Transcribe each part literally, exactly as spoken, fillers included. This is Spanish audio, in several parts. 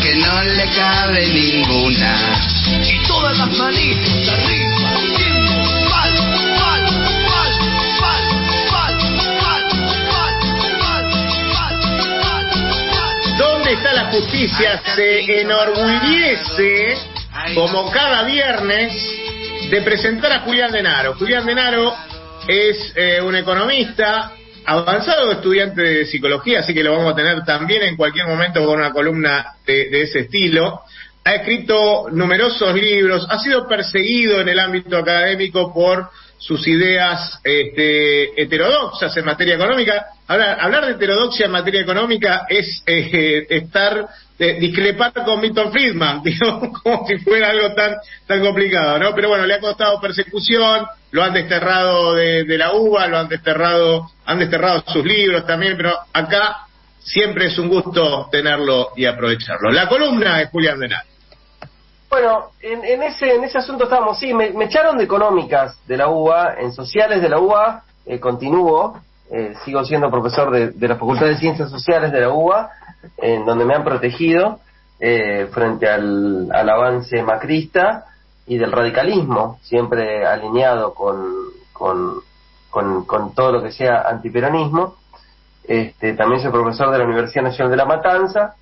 que no le cabe ninguna. Y todas las manitos arriba, diciendo mal, mal, mal, mal, mal, mal, mal, mal, mal, mal. ¿Dónde está la justicia? Se enorgullece, como cada viernes, de presentar a Julián Denaro. Julián Denaro es eh, un economista avanzado, estudiante de psicología, así que lo vamos a tener también en cualquier momento con una columna de, de ese estilo. Ha escrito numerosos libros, ha sido perseguido en el ámbito académico por sus ideas este, heterodoxas en materia económica. Hablar, hablar de heterodoxia en materia económica es eh, estar, eh, discrepar con Milton Friedman, digamos, como si fuera algo tan, tan complicado, ¿no? Pero bueno, le ha costado persecución, lo han desterrado de, de la U B A, lo han desterrado, han desterrado sus libros también, pero acá siempre es un gusto tenerlo y aprovecharlo. La columna de Julián Denaro. Bueno, en, en ese en ese asunto estábamos, sí, me, me echaron de económicas de la U B A, en sociales de la U B A, eh, continúo, eh, sigo siendo profesor de, de la Facultad de Ciencias Sociales de la U B A, en donde me han protegido eh, frente al, al avance macrista y del radicalismo, siempre alineado con, con, con, con todo lo que sea antiperonismo. Este, también soy profesor de la Universidad Nacional de La Matanza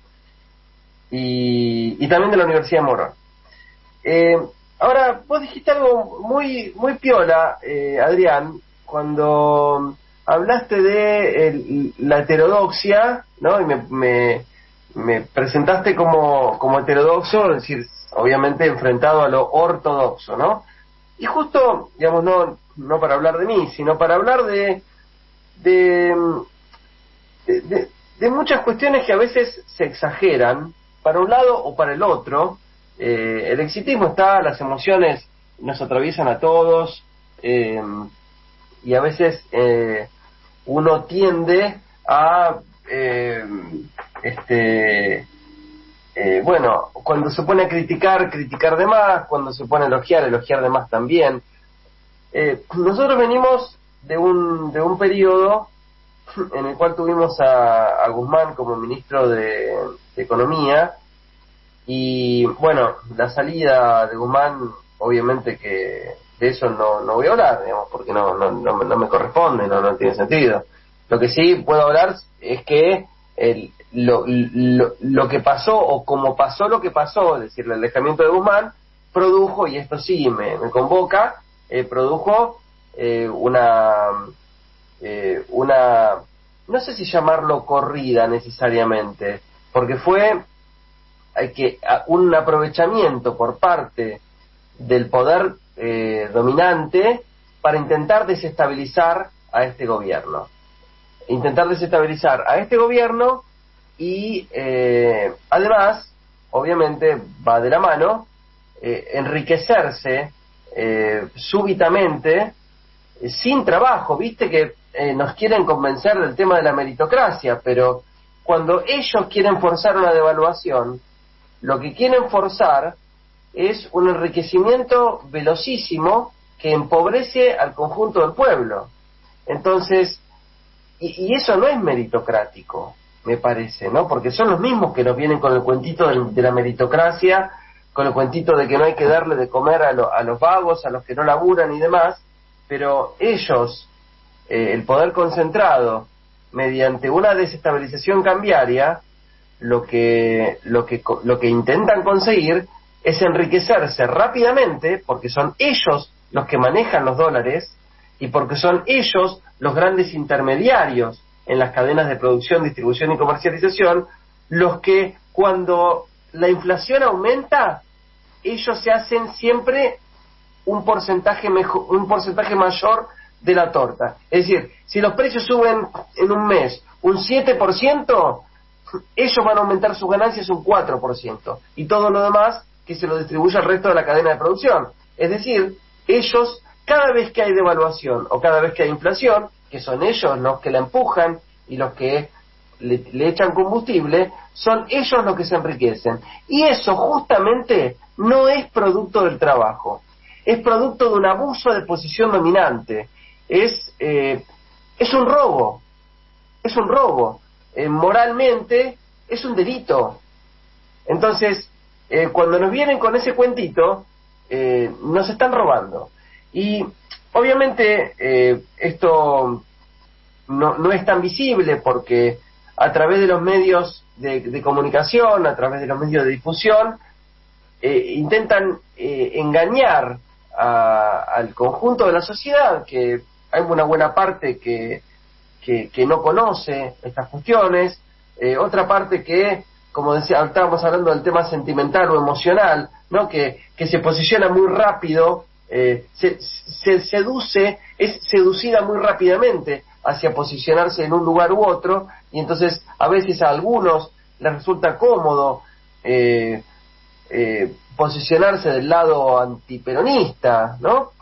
y, y también de la Universidad de Morón. Eh, ahora, vos dijiste algo muy muy piola, eh, Adrián, cuando hablaste de el, la heterodoxia, ¿no? Y me, me, me presentaste como, como heterodoxo, es decir, obviamente enfrentado a lo ortodoxo, ¿no? Y justo, digamos, no, no para hablar de mí, sino para hablar de de, de, de, de muchas cuestiones que a veces se exageran, para un lado o para el otro. Eh, el exitismo está, las emociones nos atraviesan a todos, eh, y a veces eh, uno tiende a eh, este eh, bueno, cuando se pone a criticar, criticar de más, cuando se pone a elogiar, elogiar de más también. Eh, nosotros venimos de un de un periodo en el cual tuvimos a, a Guzmán como ministro de, de Economía. Y bueno, la salida de Guzmán, obviamente que de eso no, no voy a hablar, digamos, porque no, no, no, no me corresponde, no, no tiene sentido. Lo que sí puedo hablar es que el, lo, lo, lo que pasó, o como pasó lo que pasó, es decir, el alejamiento de Guzmán, produjo, y esto sí me, me convoca, eh, produjo eh, una, eh, una, no sé si llamarlo corrida necesariamente, porque fue hay que un aprovechamiento por parte del poder eh, dominante para intentar desestabilizar a este gobierno. Intentar desestabilizar a este gobierno y eh, además, obviamente, va de la mano, eh, enriquecerse eh, súbitamente, eh, sin trabajo. Viste que eh, nos quieren convencer del tema de la meritocracia, pero cuando ellos quieren forzar una devaluación, lo que quieren forzar es un enriquecimiento velocísimo que empobrece al conjunto del pueblo. Entonces, y, y eso no es meritocrático, me parece, ¿no? Porque son los mismos que nos vienen con el cuentito de, de la meritocracia, con el cuentito de que no hay que darle de comer a, lo, a los vagos, a los que no laburan y demás, pero ellos, eh, el poder concentrado, mediante una desestabilización cambiaria, lo que lo que lo que intentan conseguir es enriquecerse rápidamente, porque son ellos los que manejan los dólares y porque son ellos los grandes intermediarios en las cadenas de producción, distribución y comercialización, los que cuando la inflación aumenta, ellos se hacen siempre un porcentaje mejor, un porcentaje mayor de la torta. Es decir, si los precios suben en un mes un siete por ciento, ellos van a aumentar sus ganancias un cuatro por ciento y todo lo demás que se lo distribuye al resto de la cadena de producción. Es decir, ellos, cada vez que hay devaluación o cada vez que hay inflación, que son ellos los que la empujan y los que le, le echan combustible, son ellos los que se enriquecen. Y eso justamente no es producto del trabajo, es producto de un abuso de posición dominante, es, eh, es un robo, es un robo. Eh, moralmente es un delito. Entonces, eh, cuando nos vienen con ese cuentito, eh, nos están robando. Y obviamente eh, esto no, no es tan visible porque a través de los medios de, de comunicación, a través de los medios de difusión, eh, intentan eh, engañar a, al conjunto de la sociedad, que hay una buena parte que, que, que no conoce estas cuestiones, eh, otra parte que, como decía, estábamos hablando del tema sentimental o emocional, ¿no? que, que se posiciona muy rápido, eh, se, se seduce, es seducida muy rápidamente hacia posicionarse en un lugar u otro, y entonces a veces a algunos les resulta cómodo eh, eh, posicionarse del lado antiperonista, ¿no?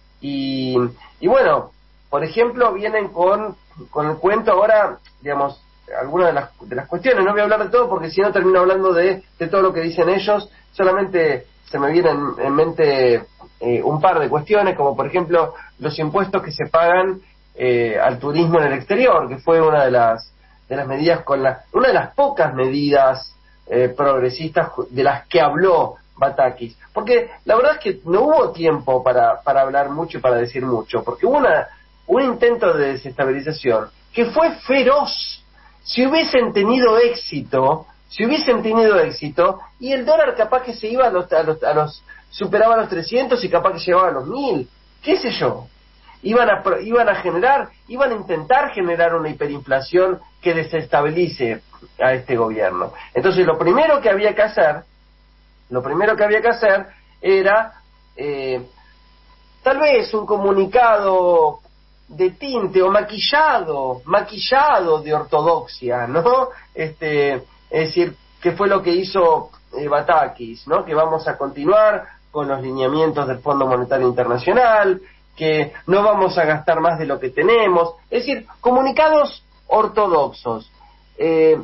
Y, y bueno, por ejemplo, vienen con, con el cuento ahora, digamos, algunas de las, de las cuestiones, no voy a hablar de todo porque si no termino hablando de, de todo lo que dicen ellos, solamente se me vienen en mente eh, un par de cuestiones, como por ejemplo los impuestos que se pagan eh, al turismo en el exterior, que fue una de las de las medidas con la, una de las pocas medidas eh, progresistas de las que habló Batakis, porque la verdad es que no hubo tiempo para, para hablar mucho y para decir mucho, porque hubo una, un intento de desestabilización que fue feroz. Si hubiesen tenido éxito, si hubiesen tenido éxito, y el dólar capaz que se iba a los, a los, a los superaba los trescientos y capaz que llegaba a los mil, qué sé yo, iban a, iban a generar, iban a intentar generar una hiperinflación que desestabilice a este gobierno. Entonces lo primero que había que hacer, lo primero que había que hacer era eh, tal vez un comunicado de tinte o maquillado, maquillado de ortodoxia, ¿no? Este, es decir, que fue lo que hizo eh, Batakis, ¿no? Que vamos a continuar con los lineamientos del Fondo Monetario Internacional, que no vamos a gastar más de lo que tenemos, es decir, comunicados ortodoxos. Eh,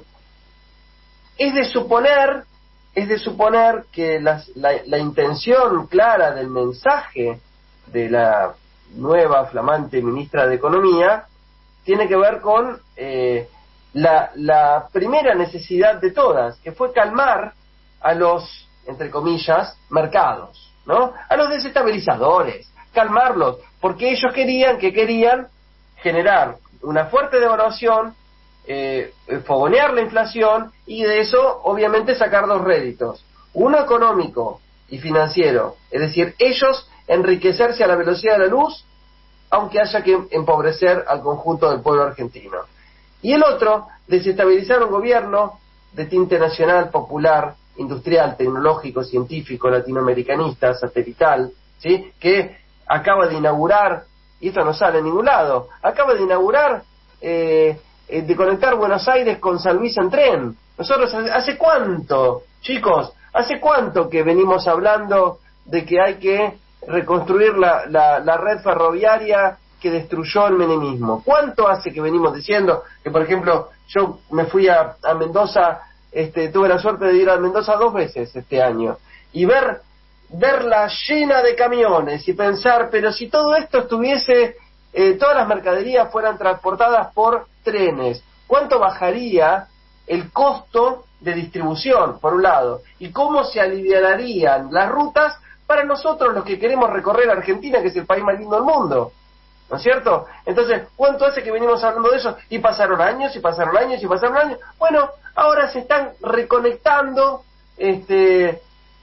es de suponer, es de suponer que las, la, la intención clara del mensaje de la nueva flamante ministra de Economía tiene que ver con eh, la, la primera necesidad de todas, que fue calmar a los, entre comillas, mercados, ¿no? A los desestabilizadores, calmarlos, porque ellos querían, que querían generar una fuerte devaluación, eh, fogonear la inflación y de eso obviamente sacar dos réditos, uno económico y financiero, es decir, ellos enriquecerse a la velocidad de la luz, aunque haya que empobrecer al conjunto del pueblo argentino. Y el otro, desestabilizar un gobierno de tinte nacional, popular, industrial, tecnológico, científico, latinoamericanista, satelital, ¿sí? Que acaba de inaugurar, y esto no sale en ningún lado, acaba de inaugurar, eh, eh, de conectar Buenos Aires con San Luis en tren. Nosotros, ¿hace cuánto, chicos? ¿Hace cuánto que venimos hablando de que hay que reconstruir la, la, la red ferroviaria que destruyó el menemismo? ¿Cuánto hace que venimos diciendo que, por ejemplo, yo me fui a, a Mendoza, este, tuve la suerte de ir a Mendoza dos veces este año, y ver verla llena de camiones y pensar, pero si todo esto estuviese, eh, todas las mercaderías fueran transportadas por trenes, ¿cuánto bajaría el costo de distribución, por un lado? ¿Y cómo se aliviarían las rutas para nosotros los que queremos recorrer Argentina, que es el país más lindo del mundo? ¿No es cierto? Entonces, ¿cuánto hace que venimos hablando de eso? Y pasaron años, y pasaron años, y pasaron años. Bueno, ahora se están reconectando este,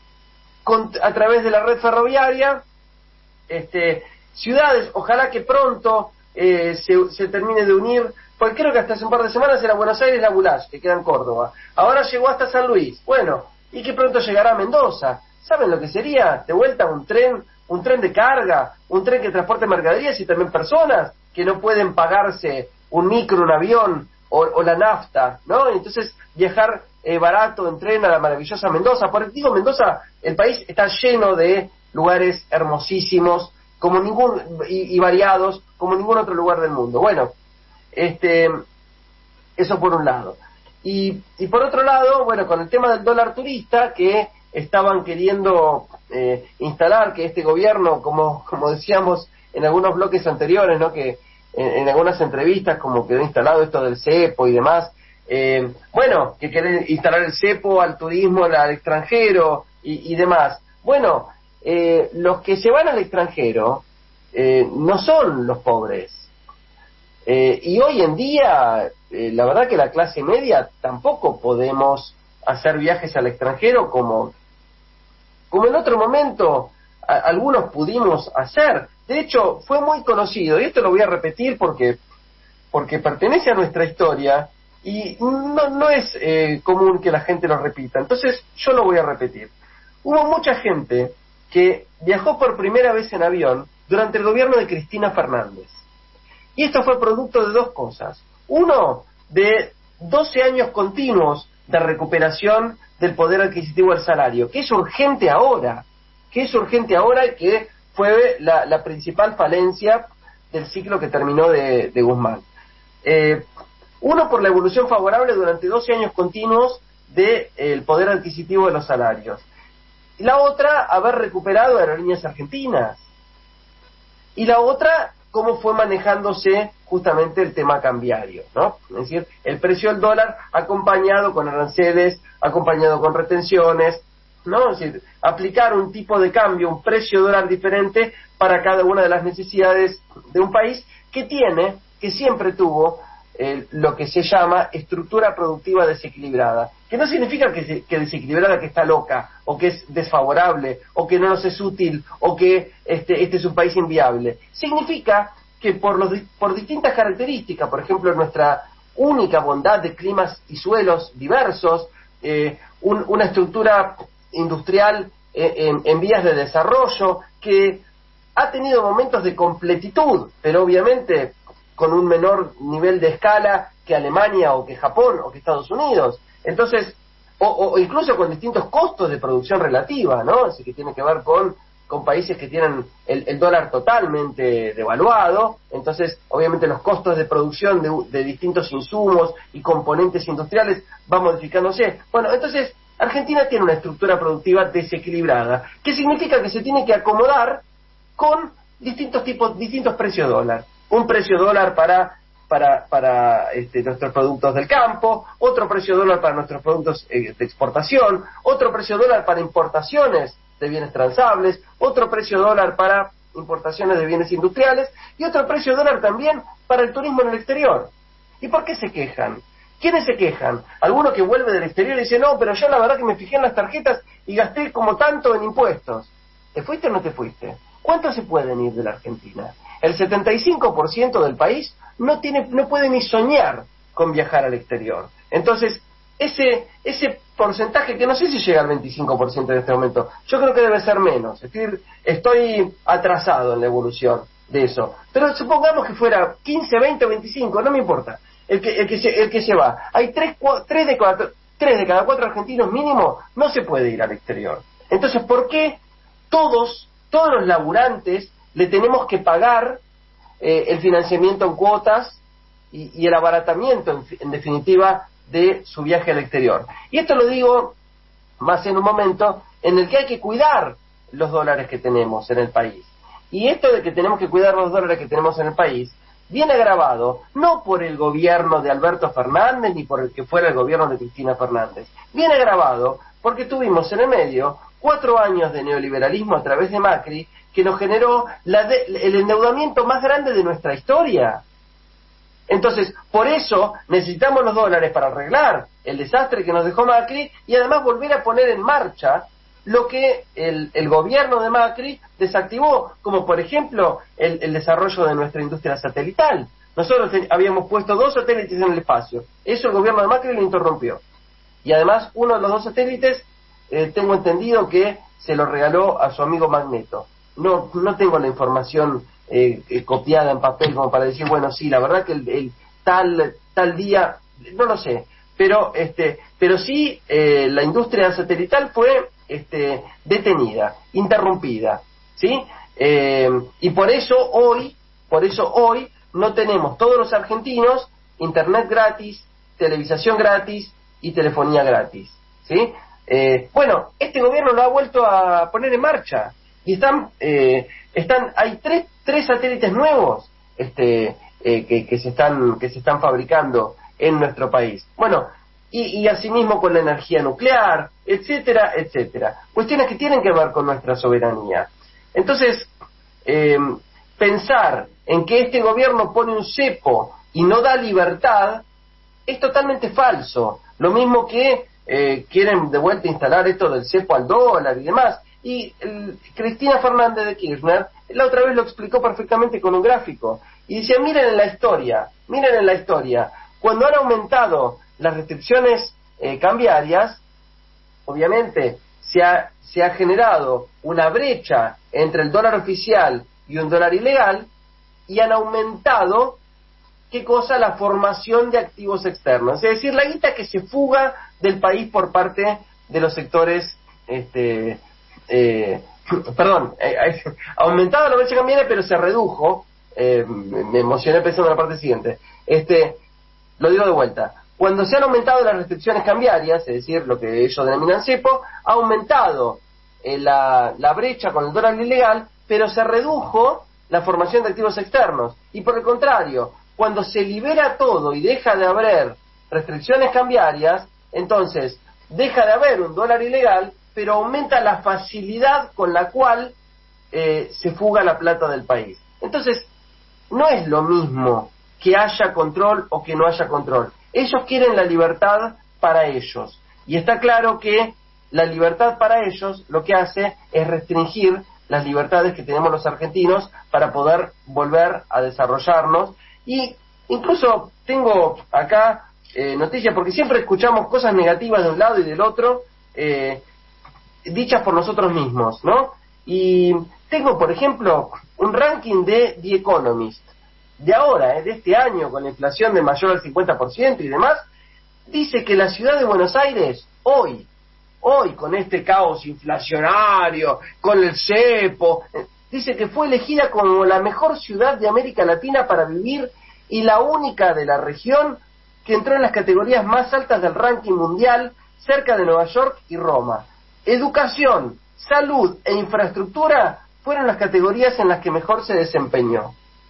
con, a través de la red ferroviaria este, ciudades. Ojalá que pronto eh, se, se termine de unir, porque creo que hasta hace un par de semanas era Buenos Aires la Bulash, que queda en Córdoba. Ahora llegó hasta San Luis. Bueno, y que pronto llegará a Mendoza. ¿Saben lo que sería? De vuelta un tren, un tren de carga, un tren que transporte mercaderías y también personas que no pueden pagarse un micro, un avión o, o la nafta, ¿no? Entonces viajar eh, barato en tren a la maravillosa Mendoza. Por digo Mendoza, el país está lleno de lugares hermosísimos, como ningún y, y variados, como ningún otro lugar del mundo. Bueno, este, eso por un lado. Y, y por otro lado, bueno, con el tema del dólar turista, que estaban queriendo eh, instalar, que este gobierno, como como decíamos en algunos bloques anteriores, ¿no? Que en, en algunas entrevistas como quedó instalado esto del cepo y demás, eh, bueno, que quieren instalar el cepo al turismo al extranjero y, y demás. Bueno, eh, los que se van al extranjero eh, no son los pobres. Eh, y hoy en día, eh, la verdad que la clase media tampoco podemos hacer viajes al extranjero como, como en otro momento a, algunos pudimos hacer. De hecho, fue muy conocido, y esto lo voy a repetir porque, porque pertenece a nuestra historia, y no, no es eh, común que la gente lo repita. Entonces, yo lo voy a repetir. Hubo mucha gente que viajó por primera vez en avión durante el gobierno de Cristina Fernández. Y esto fue producto de dos cosas. Uno, de doce años continuos de recuperación del poder adquisitivo del salario, que es urgente ahora, que es urgente ahora y que fue la, la principal falencia del ciclo que terminó de, de Guzmán. Eh, uno, por la evolución favorable durante doce años continuos del de, poder adquisitivo de los salarios. Y la otra, haber recuperado aerolíneas argentinas. Y la otra, cómo fue manejándose justamente el tema cambiario, ¿no? Es decir, el precio del dólar acompañado con aranceles, acompañado con retenciones, ¿no? Es decir, aplicar un tipo de cambio, un precio dólar diferente para cada una de las necesidades de un país que tiene, que siempre tuvo, eh, lo que se llama estructura productiva desequilibrada, que no significa que, se, que desequilibrada que está loca, o que es desfavorable, o que no nos es útil, o que este, este es un país inviable. Significa que por, los, por distintas características, por ejemplo, nuestra única bondad de climas y suelos diversos, eh, un, una estructura industrial en, en vías de desarrollo, que ha tenido momentos de completitud, pero obviamente con un menor nivel de escala que Alemania o que Japón o que Estados Unidos. Entonces, o, o incluso con distintos costos de producción relativa, ¿no? Así que tiene que ver con, con países que tienen el, el dólar totalmente devaluado, entonces obviamente los costos de producción de, de distintos insumos y componentes industriales van modificándose. Bueno, entonces Argentina tiene una estructura productiva desequilibrada, que significa que se tiene que acomodar con distintos tipos, distintos precios dólar. Un precio dólar para para para este, nuestros productos del campo, otro precio dólar para nuestros productos eh, de exportación, otro precio dólar para importaciones de bienes transables, otro precio dólar para importaciones de bienes industriales y otro precio dólar también para el turismo en el exterior. ¿Y por qué se quejan? ¿Quiénes se quejan? Alguno que vuelve del exterior y dice, no, pero yo la verdad que me fijé en las tarjetas y gasté como tanto en impuestos. ¿Te fuiste o no te fuiste? ¿Cuántos se pueden ir de la Argentina? El setenta y cinco por ciento del país no tiene, no puede ni soñar con viajar al exterior. Entonces, ese ese porcentaje, que no sé si llega al veinticinco por ciento en este momento, yo creo que debe ser menos. Es decir, estoy atrasado en la evolución de eso. Pero supongamos que fuera quince, veinte o veinticinco, no me importa. El que, el que, se, el que se va. Hay tres, tres, de cada, tres de cada cuatro argentinos mínimo no se puede ir al exterior. Entonces, ¿por qué todos, todos los laburantes le tenemos que pagar eh, el financiamiento en cuotas y, y el abaratamiento, en, en definitiva, de su viaje al exterior? Y esto lo digo más en un momento en el que hay que cuidar los dólares que tenemos en el país. Y esto de que tenemos que cuidar los dólares que tenemos en el país viene agravado no por el gobierno de Alberto Fernández ni por el que fuera el gobierno de Cristina Fernández. Viene agravado porque tuvimos en el medio cuatro años de neoliberalismo a través de Macri, que nos generó la de, el endeudamiento más grande de nuestra historia. Entonces, por eso necesitamos los dólares para arreglar el desastre que nos dejó Macri y además volver a poner en marcha lo que el, el gobierno de Macri desactivó, como por ejemplo el, el desarrollo de nuestra industria satelital. Nosotros te, habíamos puesto dos satélites en el espacio, eso el gobierno de Macri lo interrumpió. Y además uno de los dos satélites, eh, tengo entendido que se lo regaló a su amigo Magneto. No, no tengo la información eh, eh, copiada en papel como para decir, bueno, sí, la verdad que el, el tal tal día, no lo sé, pero este, pero sí eh, la industria satelital fue este, detenida, interrumpida, ¿sí? Eh, y por eso hoy, por eso hoy no tenemos todos los argentinos internet gratis, televisación gratis y telefonía gratis, ¿sí? Eh, bueno, este gobierno lo ha vuelto a poner en marcha. Y están, eh, están, hay tres, tres satélites nuevos, este, eh, que, que se están, que se están fabricando en nuestro país. Bueno, y, y asimismo con la energía nuclear, etcétera, etcétera. Cuestiones que tienen que ver con nuestra soberanía. Entonces, eh, pensar en que este gobierno pone un cepo y no da libertad es totalmente falso. Lo mismo que eh, quieren de vuelta instalar esto del cepo al dólar y demás. Y el, Cristina Fernández de Kirchner la otra vez lo explicó perfectamente con un gráfico. Y decía, miren en la historia, miren en la historia, cuando han aumentado las restricciones eh, cambiarias, obviamente se ha, se ha generado una brecha entre el dólar oficial y un dólar ilegal, y han aumentado, ¿qué cosa? La formación de activos externos. Es decir, la guita que se fuga del país por parte de los sectores, este, eh, perdón, eh, eh, ha aumentado la brecha cambiaria, pero se redujo, eh, me emocioné pensando en la parte siguiente, este, lo digo de vuelta. Cuando se han aumentado las restricciones cambiarias, es decir, lo que ellos denominan cepo, ha aumentado eh, la, la brecha con el dólar ilegal, pero se redujo la formación de activos externos. Y por el contrario, cuando se libera todo y deja de haber restricciones cambiarias, entonces deja de haber un dólar ilegal, pero aumenta la facilidad con la cual eh, se fuga la plata del país. Entonces, no es lo mismo que haya control o que no haya control. Ellos quieren la libertad para ellos. Y está claro que la libertad para ellos lo que hace es restringir las libertades que tenemos los argentinos para poder volver a desarrollarnos. Y incluso tengo acá eh, noticias, porque siempre escuchamos cosas negativas de un lado y del otro, eh, dichas por nosotros mismos, ¿no? Y tengo, por ejemplo, un ranking de The Economist, de ahora, eh, de este año, con la inflación de mayor al cincuenta por ciento y demás, dice que la ciudad de Buenos Aires, hoy, hoy con este caos inflacionario, con el cepo, eh, dice que fue elegida como la mejor ciudad de América Latina para vivir y la única de la región que entró en las categorías más altas del ranking mundial, cerca de Nueva York y Roma. Educación, salud e infraestructura fueron las categorías en las que mejor se desempeñó.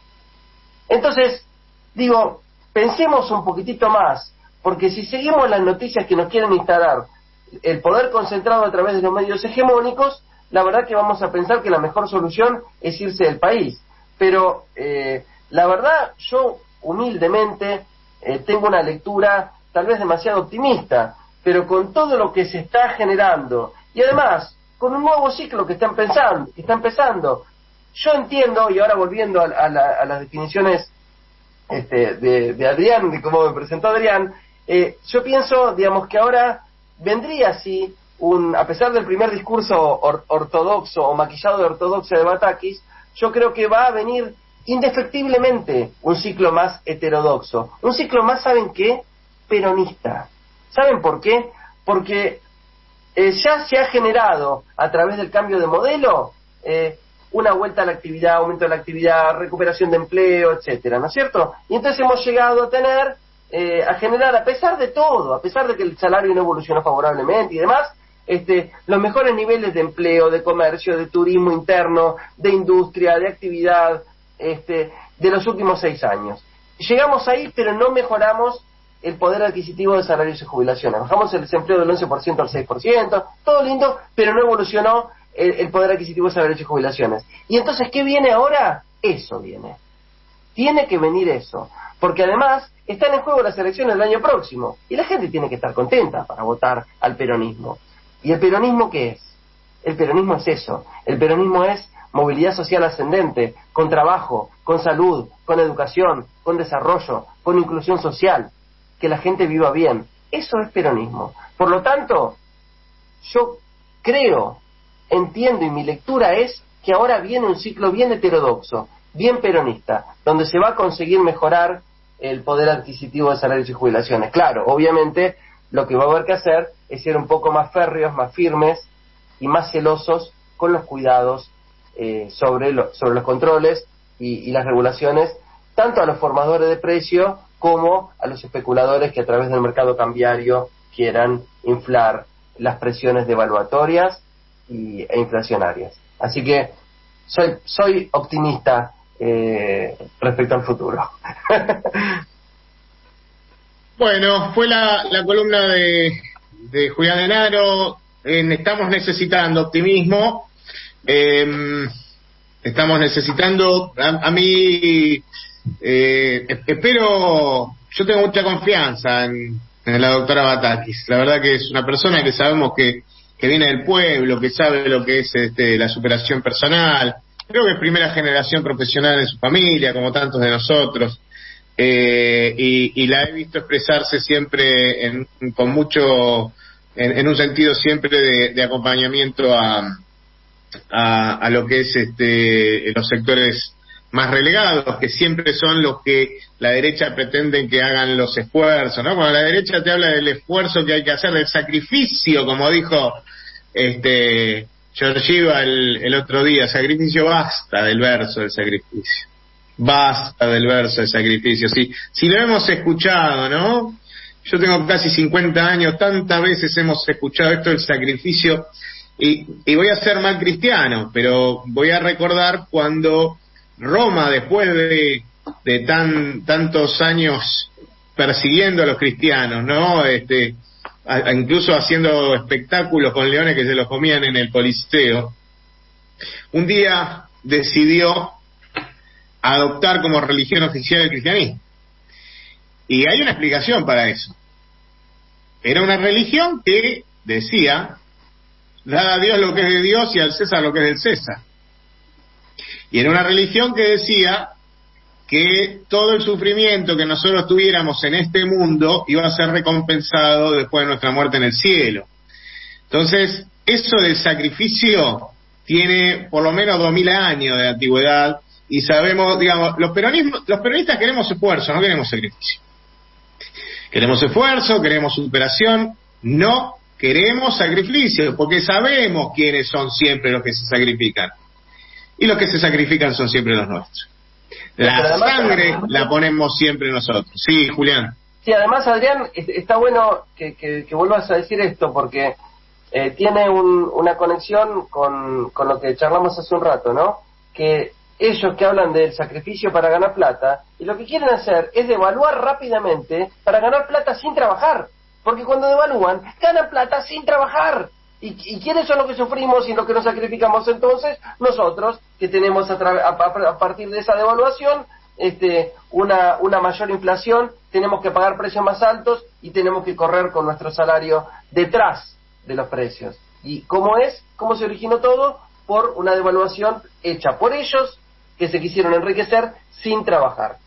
Entonces, digo, pensemos un poquitito más, porque si seguimos las noticias que nos quieren instalar, el poder concentrado a través de los medios hegemónicos, la verdad que vamos a pensar que la mejor solución es irse del país. Pero, eh, la verdad, yo humildemente eh, tengo una lectura tal vez demasiado optimista, pero con todo lo que se está generando, y además, con un nuevo ciclo que está empezando, que está empezando, yo entiendo, y ahora volviendo a, a, la, a las definiciones este, de, de Adrián, de cómo me presentó Adrián, eh, yo pienso, digamos, que ahora vendría así, un, a pesar del primer discurso or, ortodoxo o maquillado de ortodoxia de Batakis, yo creo que va a venir indefectiblemente un ciclo más heterodoxo, un ciclo más, ¿saben qué? Peronista. ¿Saben por qué? Porque eh, ya se ha generado a través del cambio de modelo eh, una vuelta a la actividad, aumento de la actividad, recuperación de empleo, etcétera, ¿no es cierto? Y entonces hemos llegado a tener, eh, a generar, a pesar de todo, a pesar de que el salario no evolucionó favorablemente y demás, este, los mejores niveles de empleo, de comercio, de turismo interno, de industria, de actividad, este, de los últimos seis años. Llegamos ahí, pero no mejoramos el poder adquisitivo de salarios y jubilaciones. Bajamos el desempleo del once por ciento al seis por ciento, todo lindo, pero no evolucionó el, el poder adquisitivo de salarios y jubilaciones. Y entonces, ¿qué viene ahora? Eso viene. Tiene que venir eso. Porque además están en juego las elecciones del año próximo. Y la gente tiene que estar contenta para votar al peronismo. ¿Y el peronismo qué es? El peronismo es eso. El peronismo es movilidad social ascendente, con trabajo, con salud, con educación, con desarrollo, con inclusión social. Que la gente viva bien. Eso es peronismo. Por lo tanto, yo creo, entiendo y mi lectura es que ahora viene un ciclo bien heterodoxo, bien peronista, donde se va a conseguir mejorar el poder adquisitivo de salarios y jubilaciones. Claro, obviamente lo que va a haber que hacer es ser un poco más férreos, más firmes y más celosos con los cuidados eh, sobre, lo, sobre los controles y, y las regulaciones, tanto a los formadores de precio como a los especuladores que a través del mercado cambiario quieran inflar las presiones devaluatorias y, e inflacionarias. Así que soy, soy optimista eh, respecto al futuro. Bueno, fue la, la columna de, de Julián Denaro. En Estamos necesitando optimismo. Eh, estamos necesitando, a, a mí, eh, espero, yo tengo mucha confianza en, en la doctora Batakis. La verdad que es una persona que sabemos que, que viene del pueblo, que sabe lo que es este, la superación personal. Creo que es primera generación profesional en su familia, como tantos de nosotros. Eh, y, y la he visto expresarse siempre en, con mucho, en, en un sentido siempre de, de acompañamiento a, a, a lo que es este, los sectores más relegados, que siempre son los que la derecha pretenden que hagan los esfuerzos, ¿no? Cuando la derecha te habla del esfuerzo que hay que hacer, del sacrificio, como dijo este Georgieva el, el otro día, sacrificio, basta del verso del sacrificio. Basta del verso de sacrificio. Si, si lo hemos escuchado, ¿no? Yo tengo casi cincuenta años, tantas veces hemos escuchado esto del sacrificio, y, y voy a ser mal cristiano, pero voy a recordar cuando Roma, después de, de tan tantos años persiguiendo a los cristianos, ¿no? Este, a, a incluso haciendo espectáculos con leones que se los comían en el Coliseo, un día decidió adoptar como religión oficial el cristianismo. Y hay una explicación para eso. Era una religión que decía, dad a Dios lo que es de Dios y al César lo que es del César. Y era una religión que decía que todo el sufrimiento que nosotros tuviéramos en este mundo iba a ser recompensado después de nuestra muerte en el cielo. Entonces, eso del sacrificio tiene por lo menos dos mil años de antigüedad. Y sabemos, digamos, los peronismos, los peronistas queremos esfuerzo, no queremos sacrificio. Queremos esfuerzo, queremos superación, no queremos sacrificio, porque sabemos quiénes son siempre los que se sacrifican. Y los que se sacrifican son siempre los nuestros. La sangre la ponemos siempre nosotros. Sí, Julián. Sí, además, Adrián, está bueno que, que, que vuelvas a decir esto, porque eh, tiene un, una conexión con, con lo que charlamos hace un rato, ¿no? Que ellos que hablan del sacrificio para ganar plata, y lo que quieren hacer es devaluar rápidamente para ganar plata sin trabajar, porque cuando devalúan, ganan plata sin trabajar. ¿Y, y quiénes son los que sufrimos y los que nos sacrificamos entonces? Nosotros, que tenemos a, tra- a, a partir de esa devaluación este, una, una mayor inflación, tenemos que pagar precios más altos y tenemos que correr con nuestro salario detrás de los precios. ¿Y cómo es? ¿Cómo se originó todo? Por una devaluación hecha por ellos, que se quisieron enriquecer sin trabajar.